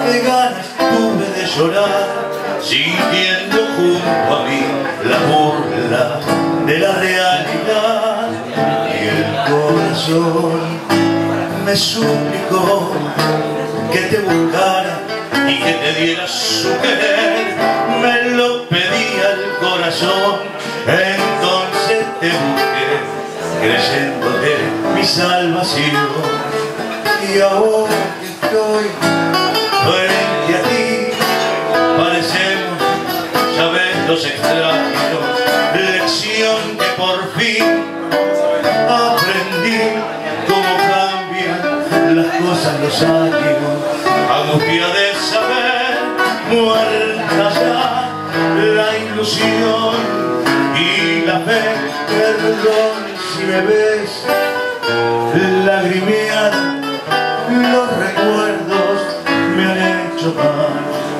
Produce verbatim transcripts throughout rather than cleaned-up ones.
qué ganas tuve de llorar, sintiendo junto a mí la burla de la realidad. Y el corazón me suplicó que te buscara y que te diera su querer. Me lo pedía el corazón, entonces te busqué, creyéndote mi salvación. Y ahora que estoy frente a ti, parecemos, ya ves, los extraños, lección que por fin aprendí. Cómo cambian las cosas, los años, angustia de saber, muerta ya la ilusión y la fe. Perdón si me ves lagrimear, los recuerdos me han hecho mal.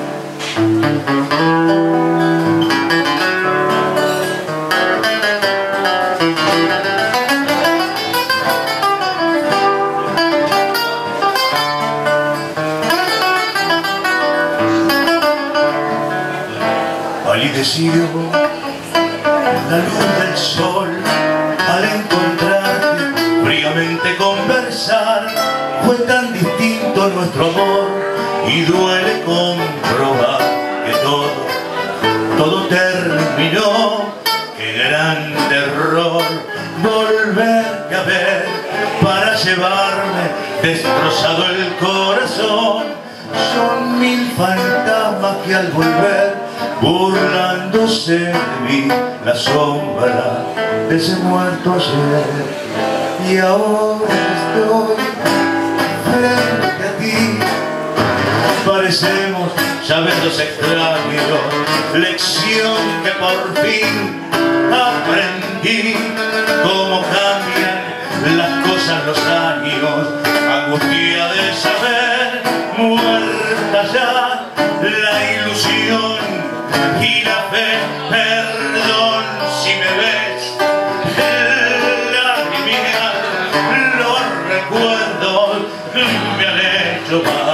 Palideció la luz del sol al encontrarte, fríamente conversar. Fue tan distinto nuestro amor y duele comprobar que todo, todo terminó. Qué grande error volverte a ver para llevarme destrozado el corazón. Son mil fantasmas que al volver, burlándose de mí, la sombra de ese muerto ayer. Y ahora estoy frente a ti, parecemos, ya ves, los extraños, lección que por fin aprendí. Cómo cambian las cosas, los años, angustia de saber, muerta ya la ilusión y la fe. Perdón si me ves lagrimear, los recuerdos me han hecho mal.